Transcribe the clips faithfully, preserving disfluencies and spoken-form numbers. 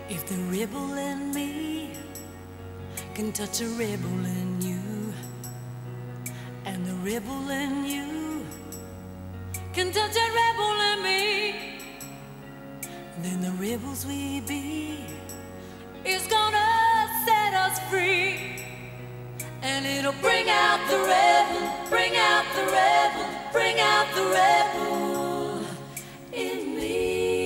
If the rebel in me can touch a rebel in you, and the rebel in you can touch a rebel in me, then the rebels we be is gonna set us free. And it'll bring out the rebel, bring out the rebel, bring out the rebel in me.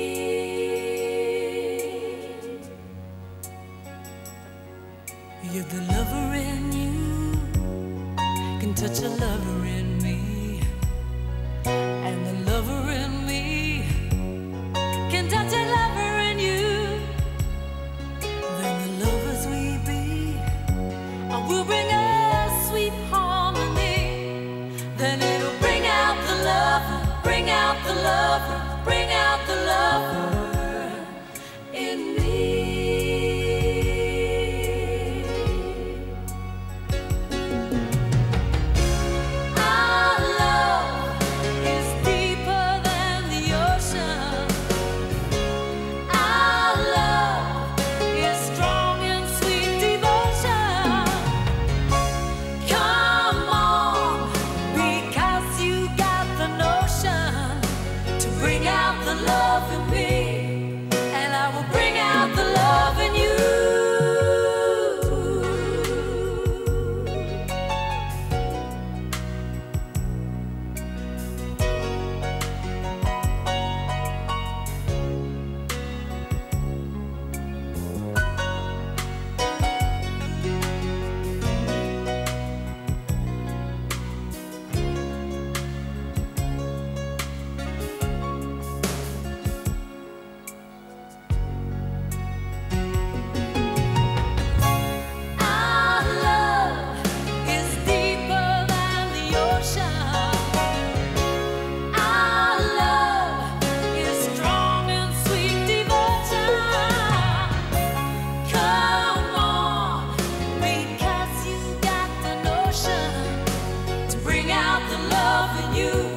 If the lover in you can touch a lover in me, and the lover in me can touch a lover in you, then the lovers we be will bring us sweet harmony. Then it'll bring out the lover, bring out the lover, bring out the lover in me. Our love is deeper than the ocean. Our love is strong and sweet devotion. Come on, because you got the notion to bring out the love in me, and I will bring out the love in you. Our love is deeper than the ocean. Our love is strong and sweet devotion. Come on, because you got the notion to bring out the love in you.